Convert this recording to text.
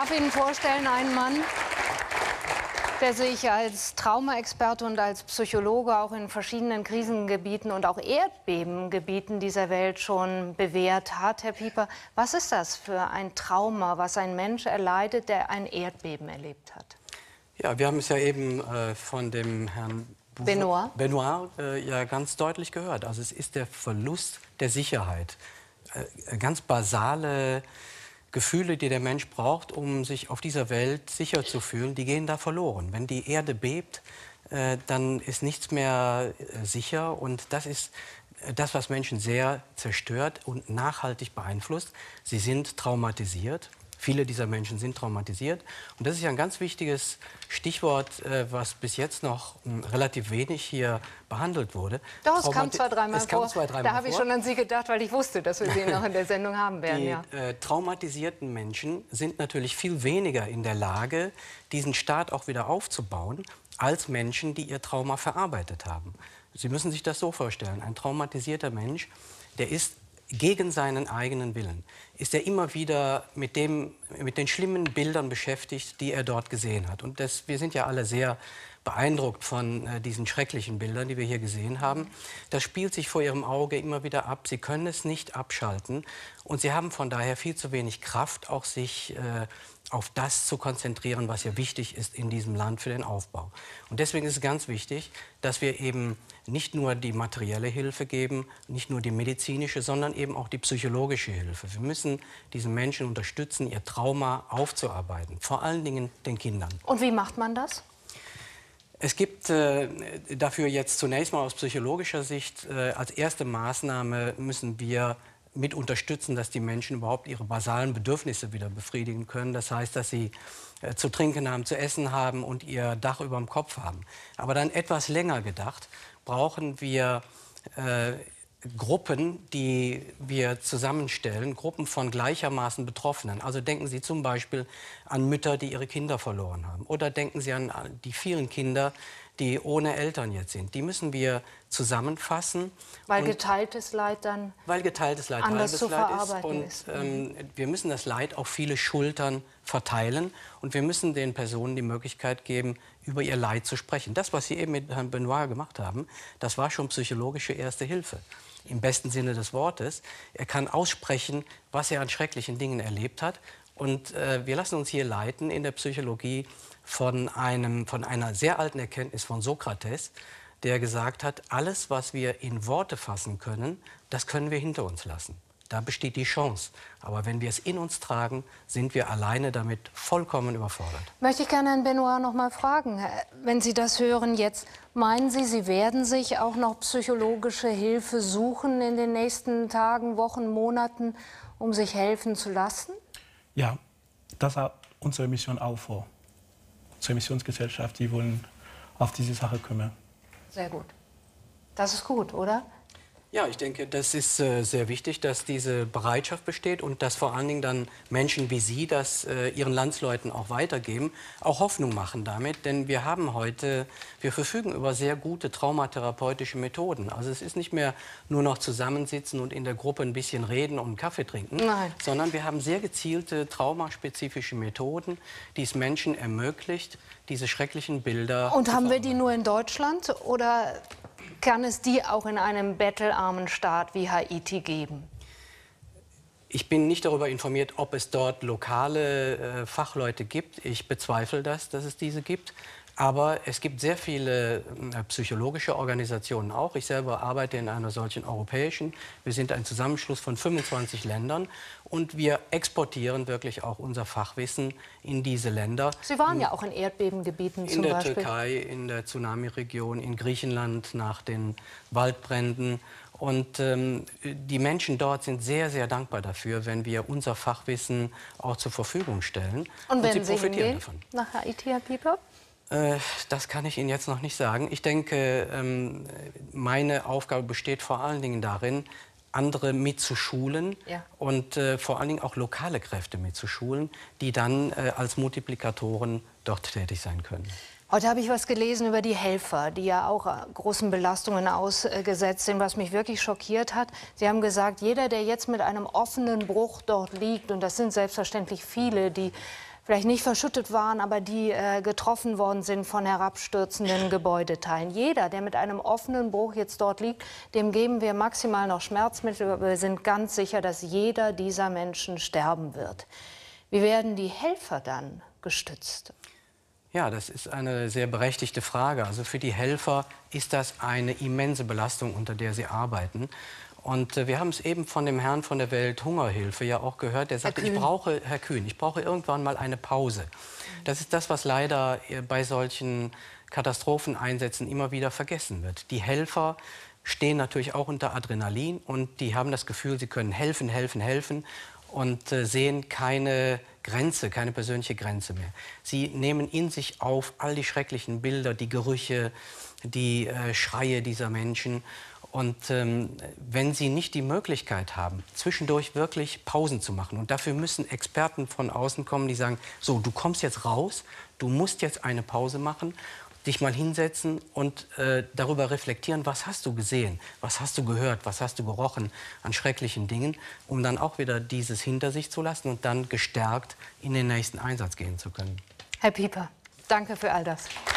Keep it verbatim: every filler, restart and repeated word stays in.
darf Ihnen vorstellen, einen Mann, der sich als Traumaexperte und als Psychologe auch in verschiedenen Krisengebieten und auch Erdbebengebieten dieser Welt schon bewährt hat. Herr Pieper, was ist das für ein Trauma, was ein Mensch erleidet, der ein Erdbeben erlebt hat? Ja, wir haben es ja eben äh, von dem Herrn Benoit, Benoit äh, ja ganz deutlich gehört. Also es ist der Verlust der Sicherheit. Äh, ganz basale Gefühle, die der Mensch braucht, um sich auf dieser Welt sicher zu fühlen, die gehen da verloren. Wenn die Erde bebt, äh, dann ist nichts mehr äh, sicher. Und das ist das, was Menschen sehr zerstört und nachhaltig beeinflusst. Sie sind traumatisiert. Viele dieser Menschen sind traumatisiert. Und das ist ja ein ganz wichtiges Stichwort, äh, was bis jetzt noch mh, relativ wenig hier behandelt wurde. Doch, es Traumati kam zwei, dreimal es kam vor. zwei, dreimal da habe ich vor. schon an Sie gedacht, weil ich wusste, dass wir Sie noch in der Sendung haben werden. Die ja. äh, traumatisierten Menschen sind natürlich viel weniger in der Lage, diesen Staat auch wieder aufzubauen, als Menschen, die ihr Trauma verarbeitet haben. Sie müssen sich das so vorstellen. Ein traumatisierter Mensch, der ist gegen seinen eigenen Willen, ist er immer wieder mit, dem, mit den schlimmen Bildern beschäftigt, die er dort gesehen hat. Und das, wir sind ja alle sehr beeindruckt von äh, diesen schrecklichen Bildern, die wir hier gesehen haben. Das spielt sich vor ihrem Auge immer wieder ab. Sie können es nicht abschalten. Und sie haben von daher viel zu wenig Kraft, auch sich äh, auf das zu konzentrieren, was ja wichtig ist in diesem Land für den Aufbau. Und deswegen ist es ganz wichtig, dass wir eben nicht nur die materielle Hilfe geben, nicht nur die medizinische, sondern eben auch die psychologische Hilfe. Wir müssen diesen Menschen unterstützen, ihr Trauma aufzuarbeiten, vor allen Dingen den Kindern. Und wie macht man das? Es gibt äh, dafür jetzt zunächst mal aus psychologischer Sicht, äh, als erste Maßnahme müssen wir mit unterstützen, dass die Menschen überhaupt ihre basalen Bedürfnisse wieder befriedigen können. Das heißt, dass sie äh, zu trinken haben, zu essen haben und ihr Dach über dem Kopf haben. Aber dann etwas länger gedacht, brauchen wir äh, Gruppen, die wir zusammenstellen, Gruppen von gleichermaßen Betroffenen. Also denken Sie zum Beispiel an Mütter, die ihre Kinder verloren haben. Oder denken Sie an die vielen Kinder, die ohne Eltern jetzt sind. Die müssen wir zusammenfassen. Weil geteiltes Leid dann weil geteiltes Leid anders halbes zu Leid verarbeiten ist. ist. Und ähm, wir müssen das Leid auf viele Schultern verteilen. Und wir müssen den Personen die Möglichkeit geben, über ihr Leid zu sprechen. Das, was Sie eben mit Herrn Benoit gemacht haben, das war schon psychologische Erste Hilfe. Im besten Sinne des Wortes. Er kann aussprechen, was er an schrecklichen Dingen erlebt hat. Und äh, wir lassen uns hier leiten in der Psychologie von, einem, von einer sehr alten Erkenntnis von Sokrates, der gesagt hat, alles, was wir in Worte fassen können, das können wir hinter uns lassen. Da besteht die Chance. Aber wenn wir es in uns tragen, sind wir alleine damit vollkommen überfordert. Möchte ich gerne Herrn Benoit noch mal fragen, wenn Sie das hören jetzt, meinen Sie, Sie werden sich auch noch psychologische Hilfe suchen in den nächsten Tagen, Wochen, Monaten, um sich helfen zu lassen? Ja, das hat unsere Mission auch vor. Unsere Missionsgesellschaft, die wollen auf diese Sache kümmern. Sehr gut. Das ist gut, oder? Ja, ich denke, das ist äh, sehr wichtig, dass diese Bereitschaft besteht und dass vor allen Dingen dann Menschen wie Sie das äh, ihren Landsleuten auch weitergeben, auch Hoffnung machen damit. Denn wir haben heute, wir verfügen über sehr gute traumatherapeutische Methoden. Also es ist nicht mehr nur noch zusammensitzen und in der Gruppe ein bisschen reden und einen Kaffee trinken, Nein. sondern wir haben sehr gezielte traumaspezifische Methoden, die es Menschen ermöglicht, diese schrecklichen Bilder Und zu haben wir die verarbeiten. nur in Deutschland oder kann es die auch in einem bettelarmen Staat wie Haiti geben? Ich bin nicht darüber informiert, ob es dort lokale äh, Fachleute gibt. Ich bezweifle das, dass es diese gibt. Aber es gibt sehr viele äh, psychologische Organisationen auch. Ich selber arbeite in einer solchen europäischen. Wir sind ein Zusammenschluss von fünfundzwanzig Ländern. Und wir exportieren wirklich auch unser Fachwissen in diese Länder. Sie waren ja auch in Erdbebengebieten zum In der Beispiel. Türkei, in der Tsunami-Region, in Griechenland nach den Waldbränden. Und ähm, die Menschen dort sind sehr, sehr dankbar dafür, wenn wir unser Fachwissen auch zur Verfügung stellen. Und sie werden Sie profitieren hingehen davon. nach Haiti, Herr Pieper? Äh, das kann ich Ihnen jetzt noch nicht sagen. Ich denke, ähm, meine Aufgabe besteht vor allen Dingen darin, andere mitzuschulen Ja. und äh, vor allen Dingen auch lokale Kräfte mitzuschulen, die dann äh, als Multiplikatoren dort tätig sein können. Heute habe ich was gelesen über die Helfer, die ja auch großen Belastungen ausgesetzt sind, was mich wirklich schockiert hat. Sie haben gesagt, jeder, der jetzt mit einem offenen Bruch dort liegt, und das sind selbstverständlich viele, die vielleicht nicht verschüttet waren, aber die äh, getroffen worden sind von herabstürzenden Gebäudeteilen. Jeder, der mit einem offenen Bruch jetzt dort liegt, dem geben wir maximal noch Schmerzmittel, aber wir sind ganz sicher, dass jeder dieser Menschen sterben wird. Wie werden die Helfer dann gestützt? Ja, das ist eine sehr berechtigte Frage. Also für die Helfer ist das eine immense Belastung, unter der sie arbeiten. Und äh, wir haben es eben von dem Herrn von der Welthungerhilfe ja auch gehört, der sagte, ich brauche, Herr Kühn, ich brauche irgendwann mal eine Pause. Das ist das, was leider äh, bei solchen Katastropheneinsätzen immer wieder vergessen wird. Die Helfer stehen natürlich auch unter Adrenalin und die haben das Gefühl, sie können helfen, helfen, helfen und äh, sehen keine Grenze, keine persönliche Grenze mehr. Sie nehmen in sich auf all die schrecklichen Bilder, die Gerüche, die äh, Schreie dieser Menschen. Und ähm, wenn Sie nicht die Möglichkeit haben, zwischendurch wirklich Pausen zu machen, und dafür müssen Experten von außen kommen, die sagen, so, du kommst jetzt raus, du musst jetzt eine Pause machen, dich mal hinsetzen und äh, darüber reflektieren, was hast du gesehen, was hast du gehört, was hast du gerochen an schrecklichen Dingen, um dann auch wieder dieses hinter sich zu lassen und dann gestärkt in den nächsten Einsatz gehen zu können. Herr Pieper, danke für all das.